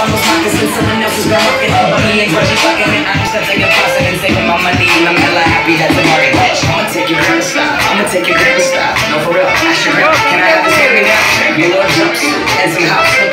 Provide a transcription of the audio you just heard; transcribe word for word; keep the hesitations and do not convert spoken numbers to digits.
almost mocking since someone else is rocking. But me and Grudgy fucking and I'm just taking process and saving my money and I'm hella happy that's a market. I'ma take your grandma style, I'ma take your grandma style. No for real, ask your grandma, can I have this baby now? Me a little jumpsuit and some house.